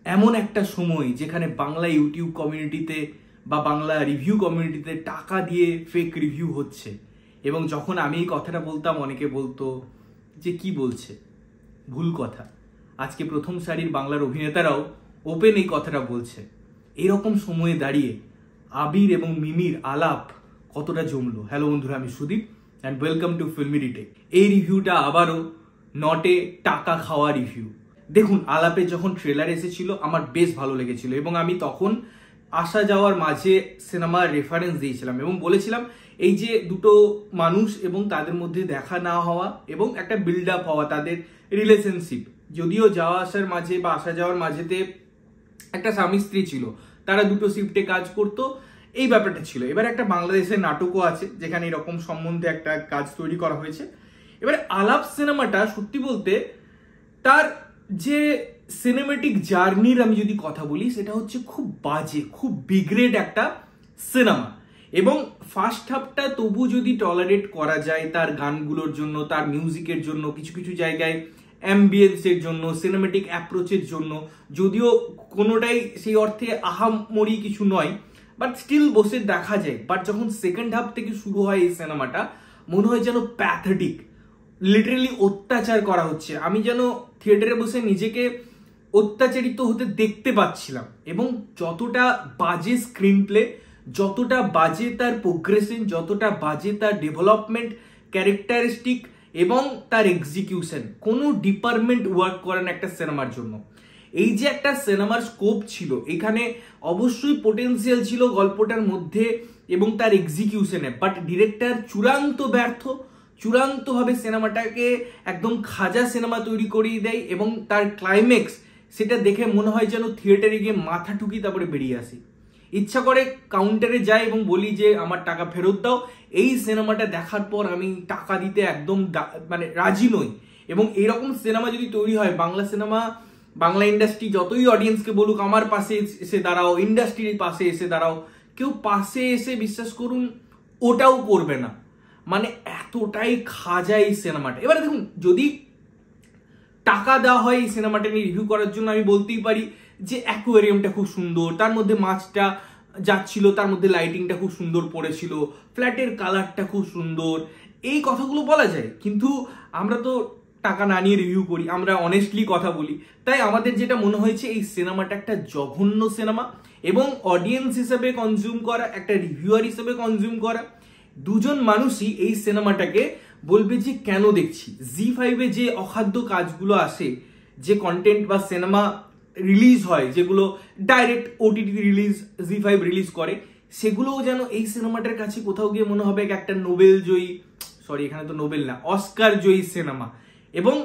এমন একটা সময় যেখানে বাংলা ইউটিউব কমিউনিটিতে বা বাংলা রিভিউ কমিউনিটিতে টাকা দিয়ে ফেক রিভিউ হচ্ছে, এবং যখন আমি এই কথাটা বলতাম অনেকে বলতো যে কি বলছে, ভুল কথা। আজকে প্রথম সারির বাংলার অভিনেতারাও ওপেন এই কথাটা বলছে। এরকম সময়ে দাঁড়িয়ে আবির এবং মিমির আলাপ কতটা জমলো। হ্যালো বন্ধুরা, আমি Sudip and welcome to Filmy Retake. এই রিভিউটা আবারও নটে টাকা খাওয়া রিভিউ। দেখুন, আলাপে যখন ট্রেলার এসেছিল আমার বেশ ভালো লেগেছিল এবং আমি তখন আসা যাওয়ার মাঝে সিনেমার রেফারেন্স দিয়েছিলাম এবং বলেছিলাম এই যে দুটো মানুষ এবং তাদের মধ্যে দেখা না হওয়া এবং একটা বিল্ড আপ হওয়া তাদের রিলেশনশিপ, যদিও যাওয়া আসার মাঝে বা আসা যাওয়ার মাঝেতে একটা স্বামী স্ত্রী ছিল, তারা দুটো শিফটে কাজ করতো, এই ব্যাপারটা ছিল। এবার একটা বাংলাদেশের নাটকও আছে যেখানে এরকম সম্বন্ধে একটা কাজ তৈরি করা হয়েছে। এবারে আলাপ সিনেমাটা সত্যি বলতে তার যে সিনেমেটিক জার্নির আমি যদি কথা বলি, সেটা হচ্ছে খুব বাজে, খুব বিগ্রেড একটা সিনেমা। এবং ফার্স্ট হাফটা তবু যদি টলারেট করা যায় তার গানগুলোর জন্য, তার মিউজিকের জন্য, কিছু কিছু জায়গায় অ্যাম্বিয়েন্সের জন্য, সিনেমেটিক অ্যাপ্রোচের জন্য, যদিও কোনোটাই সেই অর্থে আহামরি কিছু নয়, বাট স্টিল বসে দেখা যায়। বাট যখন সেকেন্ড হাফ থেকে শুরু হয় এই সিনেমাটা, মনে হয় যেন প্যাথেটিক, লিটারেলি অত্যাচার করা হচ্ছে। আমি যেন থিয়েটারে বসে নিজেকে অত্যাচারিত হতে দেখতে পাচ্ছিলাম। এবং যতটা বাজে স্ক্রিন প্লে, যতটা বাজে তার প্রোগ্রেশন, যতটা বাজে তার ডেভেলপমেন্ট, ক্যারেক্টারিস্টিক এবং তার এক্সিকিউশন, কোনো ডিপার্টমেন্ট ওয়ার্ক করে না একটা সিনেমার জন্য। এই যে একটা সিনেমার স্কোপ ছিল, এখানে অবশ্যই পোটেন্সিয়াল ছিল গল্পটার মধ্যে এবং তার এক্সিকিউশনে, বাট ডিরেক্টর চূড়ান্ত ব্যর্থ, চূড়ান্তভাবে সিনেমাটাকে একদম খাজা সিনেমা তৈরি করিয়ে দেয়। এবং তার ক্লাইম্যাক্স, সেটা দেখে মনে হয় যেন থিয়েটারে গিয়ে মাথা ঠুকি তারপরে বেরিয়ে আসি। ইচ্ছা করে কাউন্টারে যাই এবং বলি যে আমার টাকা ফেরত দাও। এই সিনেমাটা দেখার পর আমি টাকা দিতে একদম মানে রাজি নই। এবং এইরকম সিনেমা যদি তৈরি হয়, বাংলা সিনেমা, বাংলা ইন্ডাস্ট্রি যতই অডিয়েন্সকে বলুক আমার পাশে এসে দাঁড়াও, ইন্ডাস্ট্রির পাশে এসে দাঁড়াও, কেউ পাশে এসে বিশ্বাস করুন ওটাও করবে না। মানে এতটাই খাজা এই সিনেমাটা। এবারে দেখুন, যদি টাকা দেওয়া হয় এই সিনেমাটা নিয়ে রিভিউ করার জন্য, আমি বলতেই পারি যে অ্যাকোয়ারিয়ামটা খুব সুন্দর, তার মধ্যে মাছটা যাচ্ছিল, তার মধ্যে লাইটিংটা খুব সুন্দর পড়েছিল, ফ্ল্যাটের কালারটা খুব সুন্দর, এই কথাগুলো বলা যায়। কিন্তু আমরা তো টাকা না নিয়ে রিভিউ করি, আমরা অনেস্টলি কথা বলি। তাই আমাদের যেটা মনে হয়েছে, এই সিনেমাটা একটা জঘন্য সিনেমা এবং অডিয়েন্স হিসেবে কনজিউম করা, একটা রিভিউয়ার হিসেবে কনজিউম করা, দুজন মানুষই এই সিনেমাটাকে বলবে যে কেন দেখছি। জি5-এ যে অখাদ্য কাজগুলো আসে, যে কন্টেন্ট বা সিনেমা রিলিজ হয়, যেগুলো direct OTT release Zee5 release করে, সেগুলোও যেন এই সিনেমাটার কাছে কোথাও গিয়ে মনে হবে একটা নোবেল জয়ী, সরি এখানে তো নোবেল না, অস্কার জয়ী সিনেমা। এবং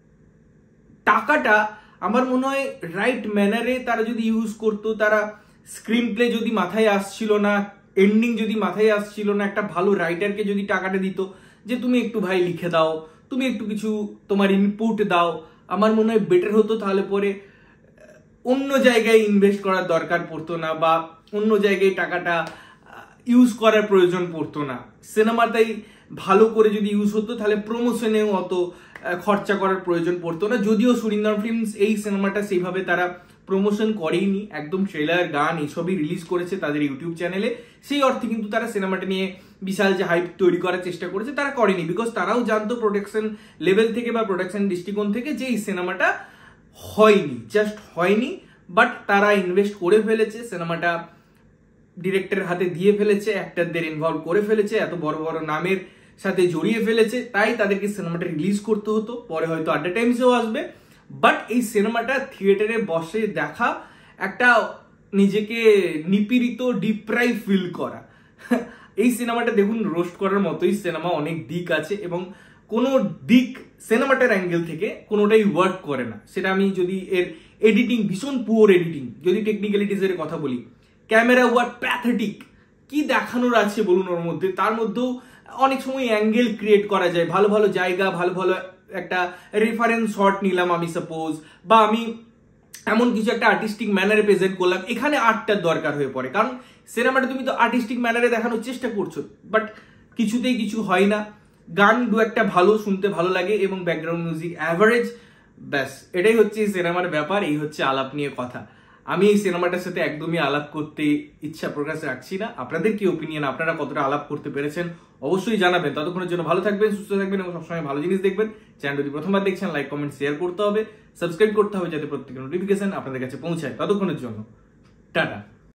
টাকাটা আমার মনে হয় রাইট ম্যানারে তারা যদি ইউজ করতো, তারা স্ক্রিন প্লে যদি মাথায় আসছিল না, এন্ডিং যদি মাথায় আসছিল না, একটা ভালো রাইটারকে যদি টাকাটা দিত যে তুমি একটু ভাই লিখে দাও, তুমি একটু কিছু তোমার ইনপুট দাও, আমার মনে হয় বেটার হতো। তাহলে পরে অন্য জায়গায় ইনভেস্ট করার দরকার পড়তো না বা অন্য জায়গায় টাকাটা ইউজ করার প্রয়োজন পড়তো না। সিনেমাটাই ভালো করে যদি ইউজ হতো তাহলে প্রমোশনেও অত খরচা করার প্রয়োজন পড়তো না। যদিও সুরিন্দর ফিল্মস এই সিনেমাটা সেইভাবে তারা প্রমোশন করেইনি, একদম ট্রেলার, গান এসবই রিলিজ করেছে তাদের ইউটিউব চ্যানেলে। সেই অর্থে কিন্তু তারা সিনেমাটা নিয়ে বিশাল যে হাইপ তৈরি করার চেষ্টা করেছে তারা করেনি, বিকজ তারাও জানতো প্রোডাকশন লেভেল থেকে বা প্রোডাকশন দৃষ্টিকোণ থেকে যে এই সিনেমাটা হয়নি, জাস্ট হয়নি। বাট তারা ইনভেস্ট করে ফেলেছে, সিনেমাটা ডিরেক্টরের হাতে দিয়ে ফেলেছে, অ্যাক্টরদের ইনভলভ করে ফেলেছে, এত বড় বড় নামের সাথে জড়িয়ে ফেলেছে, তাই তাদেরকে সিনেমাটা রিলিজ করতে হতো। পরে হয়তো আড্ডা টাইমসেও আসবে। বাট এই সিনেমাটা থিয়েটারে বসে দেখা, একটা নিজেকে নিপীড়িত, ডিপ্রাইভ ফিল করা। এই সিনেমাটা দেখুন রোস্ট করার মতোই সিনেমা, অনেক দিক আছে এবং কোনো দিক সিনেমাটার অ্যাঙ্গেল থেকে কোনোটাই ওয়ার্ক করে না। সেটা আমি যদি এর এডিটিং, ভীষণ পুয়ার এডিটিং, যদি টেকনিক্যালিটিসের কথা বলি, ক্যামেরা ওয়ার্ক প্যাথেটিক, কি দেখানোর আছে বলুন ওর মধ্যে। তার মধ্যেও অনেক সময় অ্যাঙ্গেল ক্রিয়েট করা যায়, ভালো ভালো জায়গা, ভালো ভালো একটা রেফারেন্স শট নিলাম আমি সাপোজ, বা আমি এমন কিছু একটা আর্টিস্টিক ম্যানারে প্রেজেন্ট করলাম, এখানে আর্টটার দরকার হয়ে পড়ে। কারণ সিনেমাটা তুমি তো আর্টিস্টিক ম্যানারে দেখানোর চেষ্টা করছো, বাট কিছুতেই কিছু হয় না। গান দু একটা ভালো, শুনতে ভালো লাগে এবং ব্যাকগ্রাউন্ড মিউজিক অ্যাভারেজ, ব্যাস এটাই হচ্ছে এই সিনেমার ব্যাপার, এই হচ্ছে আলাপ নিয়ে কথা। আমি এই সিনেমাটার সাথে একদমই আলাপ করতে ইচ্ছা প্রকাশ রাখছি না। আপনাদের কি ওপিনিয়ন, আপনারা কতটা আলাপ করতে পেরেছেন অবশ্যই জানাবেন। ততক্ষণের জন্য ভালো থাকবেন, সুস্থ থাকবেন এবং সবসময় ভালো জিনিস দেখবেন। চ্যানেল যদি প্রথমবার দেখছেন লাইক কমেন্ট শেয়ার করতে হবে, সাবস্ক্রাইব করতে হবে যাতে প্রত্যেকের নোটিফিকেশন আপনাদের কাছে পৌঁছায়। ততক্ষণের জন্য টাটা।